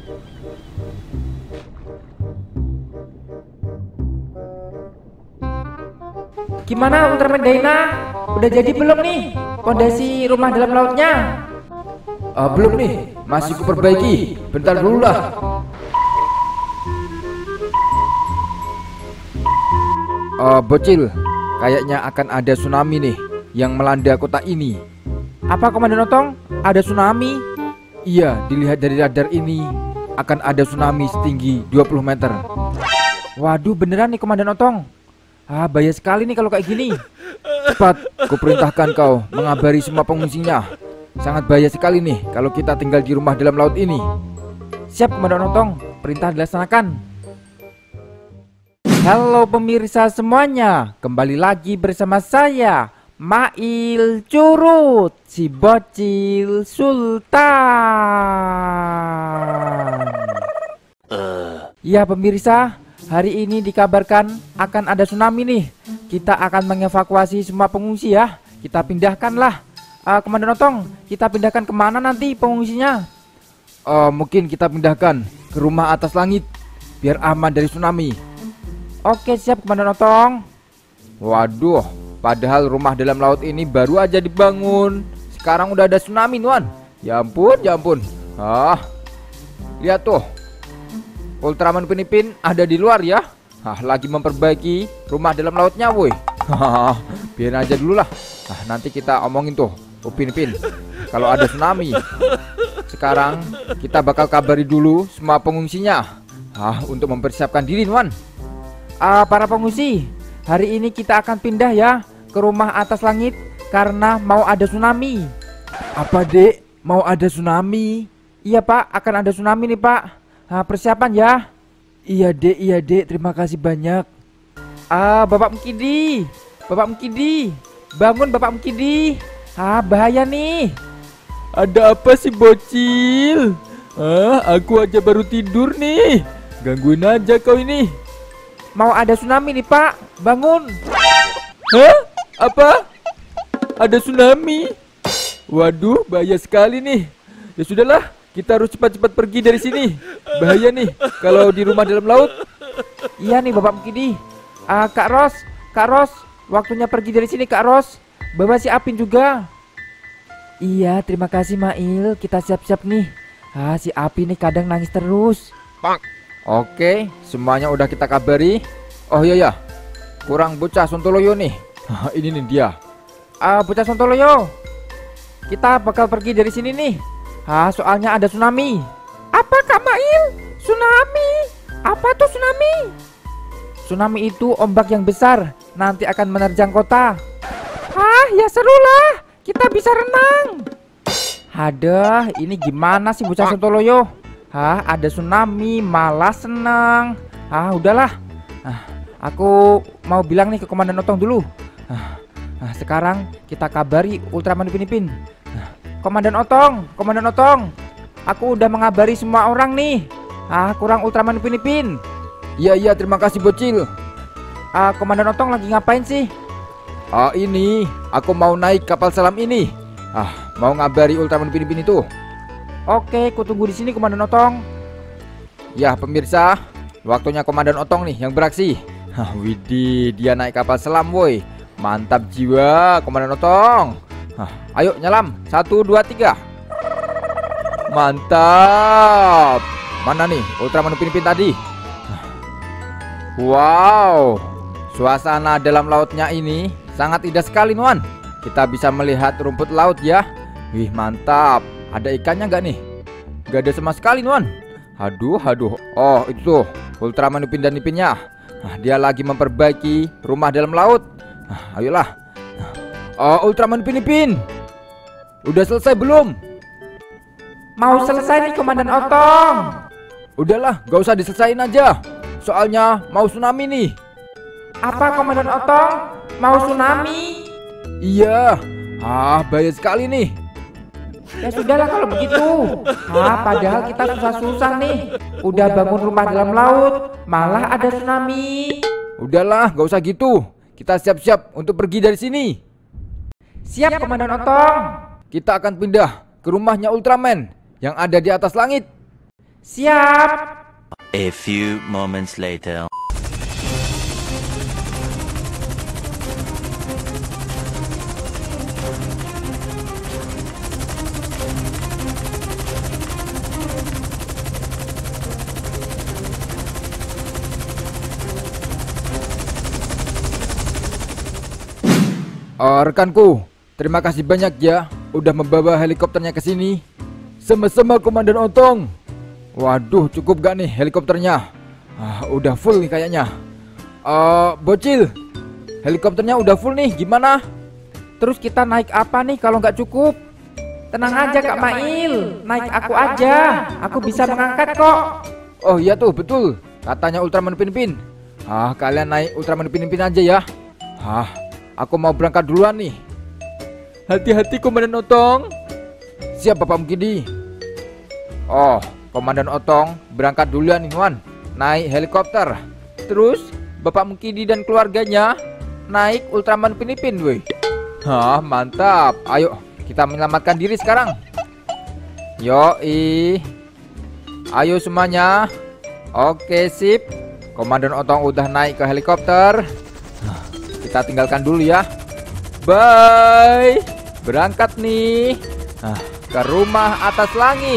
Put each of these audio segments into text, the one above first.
Gimana Ultraman Dyna? Udah jadi belum nih pondasi rumah dalam lautnya? Belum nih, masih kuperbaiki. Bentar dulu lah. Bocil, kayaknya akan ada tsunami nih yang melanda kota ini. Apa Komandan Otong? Ada tsunami? Iya, dilihat dari radar ini akan ada tsunami setinggi 20 meter. Waduh, beneran nih Komandan Otong. Bahaya sekali nih kalau kayak gini. Cepat, kuperintahkan kau mengabari semua pengungsinya. Sangat bahaya sekali nih kalau kita tinggal di rumah dalam laut ini. Siap Komandan Otong, perintah dilaksanakan. Halo pemirsa semuanya, kembali lagi bersama saya Mail Curut, si bocil sultan. Ya pemirsa, hari ini dikabarkan akan ada tsunami nih. Kita akan mengevakuasi semua pengungsi ya. Kita pindahkanlah. Komandan Otong, kita pindahkan kemana nanti pengungsinya? Mungkin kita pindahkan ke rumah atas langit biar aman dari tsunami. Oke siap Komandan Otong. Waduh, padahal rumah dalam laut ini baru aja dibangun. Sekarang udah ada tsunami Nuan. Ya ampun, ya ampun. Lihat tuh, Ultraman Upin Ipin ada di luar ya. Lagi memperbaiki rumah dalam lautnya woi. Biarin aja dulu lah. Nanti kita omongin tuh Upin Ipin kalau ada tsunami. Sekarang kita bakal kabari dulu semua pengungsinya untuk mempersiapkan diri Nuan. Para pengungsi, hari ini kita akan pindah ya ke rumah atas langit karena mau ada tsunami. Apa dek? Mau ada tsunami? Iya pak, akan ada tsunami nih pak. Persiapan ya. Iya dek, terima kasih banyak. Bapak Mkidi, bangun Bapak Mkidi. Bahaya nih. Ada apa sih bocil? Aku aja baru tidur nih. Gangguin aja kau ini. Mau ada tsunami nih pak, bangun. Apa? Ada tsunami? Waduh, bahaya sekali nih. Ya sudahlah, kita harus cepat-cepat pergi dari sini. Bahaya nih kalau di rumah dalam laut. Iya nih Bapak Mkidi. Kak Ros, waktunya pergi dari sini Kak Ros. Bawa si Apin juga. Iya, terima kasih Mail. Kita siap-siap nih. Si Apin nih kadang nangis terus. Oke, semuanya udah kita kabari. Oh iya, kurang bocah Sontoloyo nih. Ini nih dia. Bocah Sontoloyo, kita bakal pergi dari sini nih. Soalnya ada tsunami. Apa Kak Mail? Tsunami? Apa tuh tsunami? Tsunami itu ombak yang besar, nanti akan menerjang kota. Ya seru lah, kita bisa renang. Aduh, ini gimana sih bocah Sontoloyo? Ada tsunami malah senang. Udahlah. Aku mau bilang nih ke Komandan Otong dulu. Sekarang kita kabari Ultraman Upin Ipin. Komandan Otong, aku udah mengabari semua orang nih. Kurang Ultraman Upin Ipin. Iya, terima kasih bocil. Komandan Otong lagi ngapain sih? Ini aku mau naik kapal selam ini. Mau ngabari Ultraman Upin Ipin itu. Oke, ku tunggu di sini Komandan Otong. Ya pemirsa, waktunya Komandan Otong nih yang beraksi. Widih, dia naik kapal selam woi. Mantap jiwa Komandan Otong. Ayo nyelam, 1, 2, 3. Mantap. Mana nih Ultraman Upin Ipin tadi? Wow, suasana dalam lautnya ini sangat indah sekali Nuan. Kita bisa melihat rumput laut ya. Wih mantap. Ada ikannya nggak nih? Nggak ada sama sekali Nuan. Aduh. Oh itu tuh Ultraman Upin dan Ipinnya. Dia lagi memperbaiki rumah dalam laut. Ayolah. Ultraman Upin Ipin, udah selesai belum? Mau selesai nih Komandan Otong. Udahlah, gak usah diselesain aja. Soalnya mau tsunami nih. Apa Komandan Otong? Mau tsunami? Iya. Bahaya sekali nih. Ya sudahlah kalau begitu. Padahal kita susah-susah nih. Udah bangun rumah dalam laut, malah ada tsunami. Udahlah, gak usah gitu. Kita siap-siap untuk pergi dari sini. Siap Komandan Otong. Kita akan pindah ke rumahnya Ultraman yang ada di atas langit. Siap. A few moments later. Rekanku, terima kasih banyak ya udah membawa helikopternya ke sini. Sama-sama Komandan Otong. Waduh, cukup gak nih helikopternya? Udah full nih kayaknya. Bocil, helikopternya udah full nih, gimana? Terus kita naik apa nih kalau nggak cukup? Tenang aja Kak Mail, naik aku aja. Aku bisa mengangkat kok. Oh iya tuh, betul. Katanya Ultraman Pinipin. Kalian naik Ultraman Pinipin aja ya. Aku mau berangkat duluan nih. Hati-hati Komandan Otong. Siap Bapak Mukidi. Oh, Komandan Otong berangkat duluan nih Wan, naik helikopter. Terus Bapak Mukidi dan keluarganya naik Ultraman Pinipin weh. Mantap. Ayo kita menyelamatkan diri sekarang. Yoi. Ayo semuanya. Oke sip. Komandan Otong udah naik ke helikopter. Kita tinggalkan dulu ya. Bye. Berangkat nih. Ke rumah atas langit.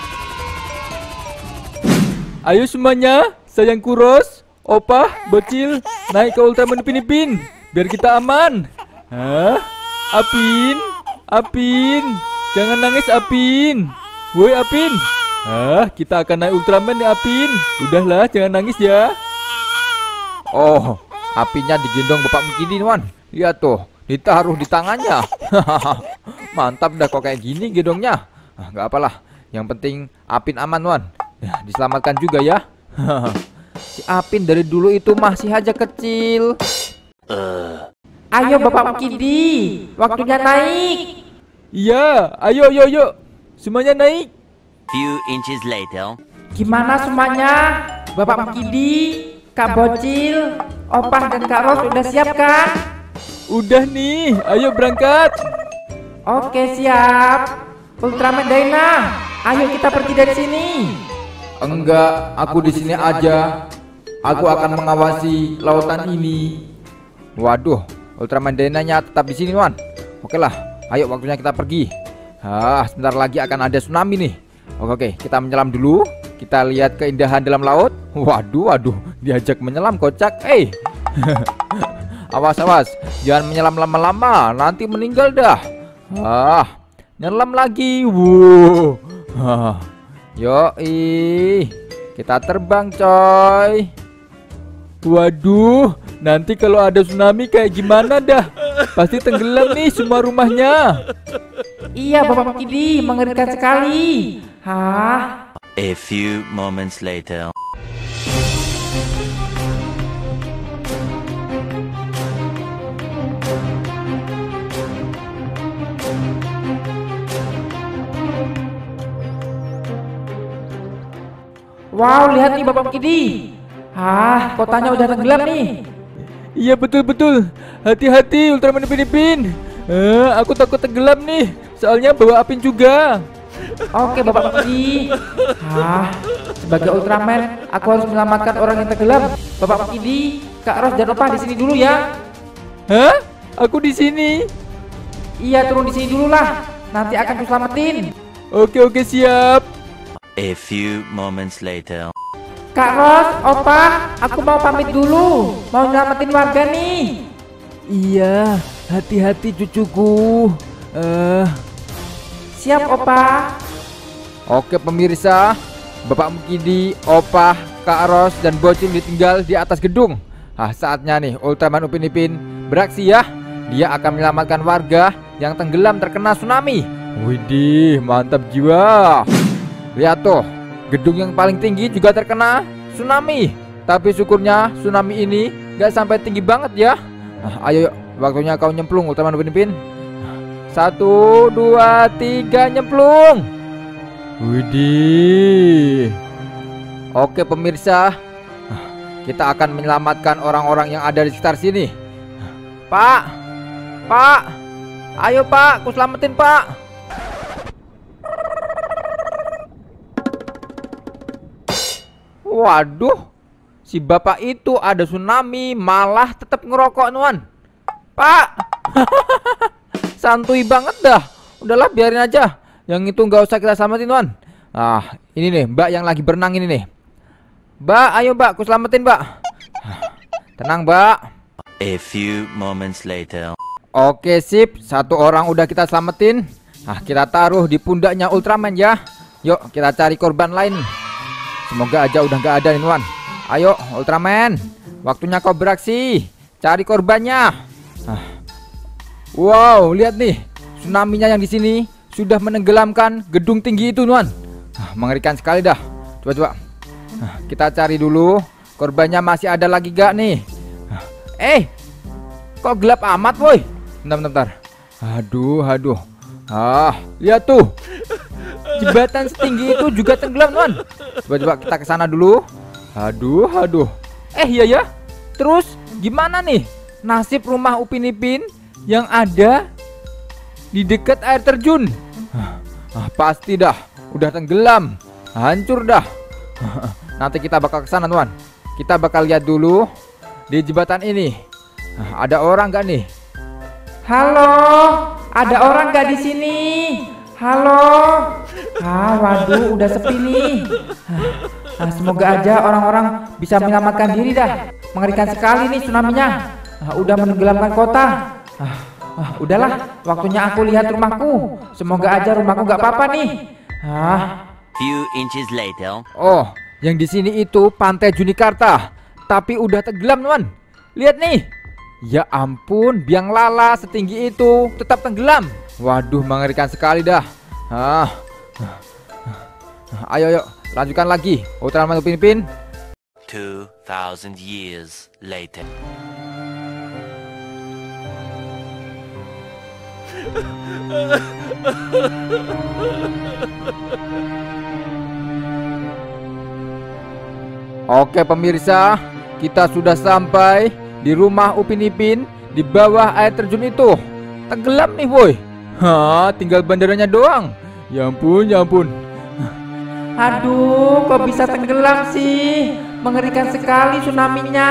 Ayo semuanya, sayangku Ros, Opa, Bocil, naik ke Ultraman Pinipin biar kita aman. Apin, Apin, jangan nangis Apin. Woi Apin. Kita akan naik Ultraman nih Apin. Udahlah, jangan nangis ya. Oh, Apinya digendong Bapak Mukidi Wan. Lihat tuh, ditaruh di tangannya. Mantap dah kok kayak gini gendongnya. Gak apalah, yang penting Apin aman Wan. Ya, diselamatkan juga ya. Si Apin dari dulu itu masih aja kecil. Ayo Bapak Mukidi, waktunya naik. Iya, ayo. Semuanya naik. Few inches later. Gimana semuanya? Bapak Mukidi, Kak Bocil, Opah dan Kak Ros udah siap kan? Udah nih, ayo berangkat. Oke siap. Ultraman Dyna, ayo kita pergi dari sini. Enggak, aku di sini aja. Aku akan mengawasi lautan ini. Waduh, Ultraman Dyna-nya tetap di sini, Wan. Oke lah, ayo waktunya kita pergi. Sebentar lagi akan ada tsunami nih. Oke, kita menyelam dulu. Kita lihat keindahan dalam laut. Waduh, diajak menyelam kocak. Awas, jangan menyelam lama-lama, nanti meninggal dah. Nyelam lagi. Yoi, kita terbang coy. Waduh, nanti kalau ada tsunami kayak gimana dah? Pasti tenggelam nih semua rumahnya. Iya Bapak Mukidi, mengerikan sekali. A few moments later. Wow, lihat nih Bapak Mukidi. Kotanya udah tenggelam nih. Iya betul. Hati-hati Ultraman Pinipin. Aku takut tenggelam nih. Soalnya bawa Apin juga. Oke Bapak Mukidi. Sebagai Ultraman, aku harus menyelamatkan orang yang tenggelam. Bapak Mukidi, Kak Ros dan Opah di sini dulu ya. Aku di sini. Iya, turun di sini dulu lah. Nanti akan kuselamatin. Oke, siap. A few moments later. Kak Ros, Opah, aku mau pamit dulu. Mau nyelamatin warga nih. Iya, hati-hati cucuku. Siap Opah. Oke pemirsa, Bapak Mukidi, Opah, Kak Ros, dan Bocil ditinggal di atas gedung. Saatnya nih Ultraman Upin Ipin beraksi ya. Dia akan menyelamatkan warga yang tenggelam terkena tsunami. Widih, mantap jiwa. Lihat tuh, gedung yang paling tinggi juga terkena tsunami. Tapi syukurnya tsunami ini gak sampai tinggi banget ya. Ayo, waktunya kau nyemplung Ultraman Upin Ipin. 1, 2, 3, nyemplung. Widih. Oke pemirsa, kita akan menyelamatkan orang-orang yang ada di sekitar sini. Pak, ayo Pak, aku selamatin Pak. Waduh, si bapak itu ada tsunami malah tetap ngerokok Nuan. Pak, santuy banget dah. Udahlah biarin aja. Yang itu nggak usah kita selamatin Nuan. Ah, ini nih Mbak yang lagi berenang ini nih. Mbak, ayo Mbak, aku selamatin Mbak. Tenang Mbak. A few moments later. Oke sip, satu orang udah kita selamatin. Nah, kita taruh di pundaknya Ultraman ya. Yuk kita cari korban lain. Semoga aja udah nggak ada nih Nuan. Ayo Ultraman, waktunya kau beraksi. Cari korbannya. Wow, lihat nih, tsunami-nya yang di sini sudah menenggelamkan gedung tinggi itu Nuan. Mengerikan sekali dah. Coba. Kita cari dulu. Korbannya masih ada lagi gak nih? Kok gelap amat boy? Bentar. Aduh. Lihat tuh. Jembatan setinggi itu juga tenggelam Nuan. Coba kita ke sana dulu. Aduh. Iya ya. Terus gimana nih nasib rumah Upin Ipin yang ada di dekat air terjun? Pasti dah udah tenggelam, hancur dah. Nanti kita bakal ke sana Nuan. Kita bakal lihat dulu di jembatan ini. Ada orang gak nih? Halo, ada orang gak di sini? Halo. Waduh, udah sepi nih. Semoga aja orang-orang bisa menyelamatkan diri dah. Mengerikan sekali nih tsunami-nya. Udah menenggelamkan kota. Udahlah, waktunya aku lihat rumahku. Semoga aja rumahku gak apa-apa nih. Few inches later. Oh, yang di sini itu Pantai Junikarta, tapi udah tenggelam Nuan. Lihat nih. Ya ampun, biang lala setinggi itu tetap tenggelam. Waduh, mengerikan sekali dah. Ayo, lanjutkan lagi. Ultraman Upin Ipin. 2000 years later. Oke pemirsa, kita sudah sampai di rumah Upin Ipin di bawah air terjun itu. Tenggelam nih boy. Tinggal bandaranya doang. Ya ampun. Aduh, kok bisa tenggelam sih? Mengerikan sekali tsunami-nya.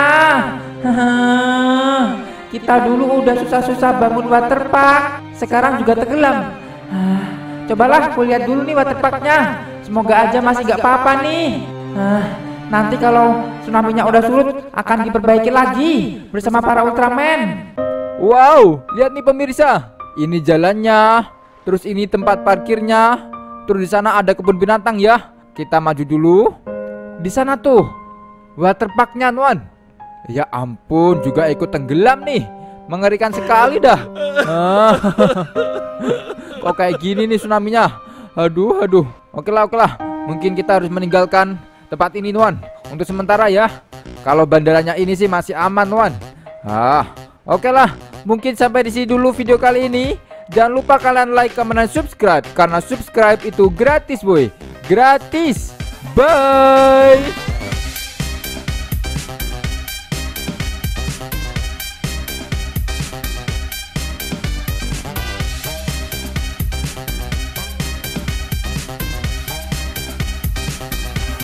Kita dulu udah susah-susah bangun waterpark, sekarang juga tenggelam. Cobalah aku lihat dulu nih waterparknya. Semoga aja masih gak apa-apa nih. Nanti kalau tsunami-nya udah surut akan diperbaiki lagi bersama para Ultraman. Wow, lihat nih pemirsa. Ini jalannya, terus ini tempat parkirnya, terus di sana ada kebun binatang ya. Kita maju dulu. Di sana tuh waterparknya Nuan. Ya ampun, juga ikut tenggelam nih. Mengerikan sekali dah. Kok kayak gini nih tsunami-nya? Aduh. Oke lah. Mungkin kita harus meninggalkan tempat ini Nuan untuk sementara ya. Kalau bandaranya ini sih masih aman Nuan. Oke lah. Mungkin sampai di sini dulu video kali ini. Jangan lupa kalian like, comment, dan subscribe. Karena subscribe itu gratis boy. Gratis. Bye.